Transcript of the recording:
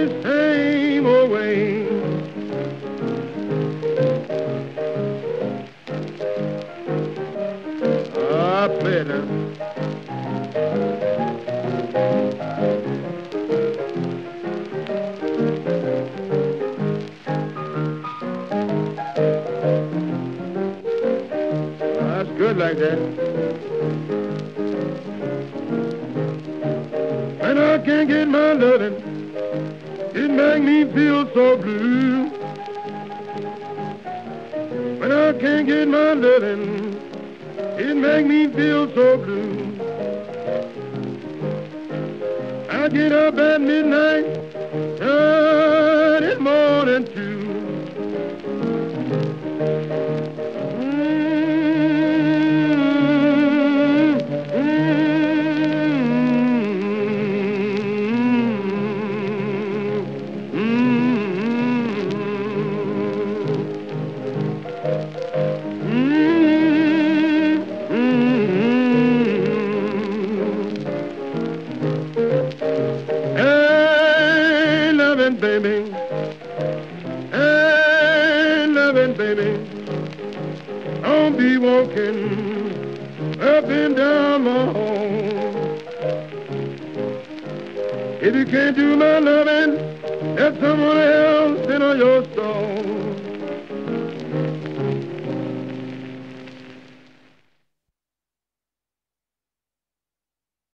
the same old way. I play it now. That's good like that. When I can't get my loving, it make me feel so blue. When I can't get my loving, it make me feel so blue. I get up at midnight, early morning too. Baby, hey, loving baby, I'll be walking up and down my home. If you can't do my loving, there's someone else in on your stone.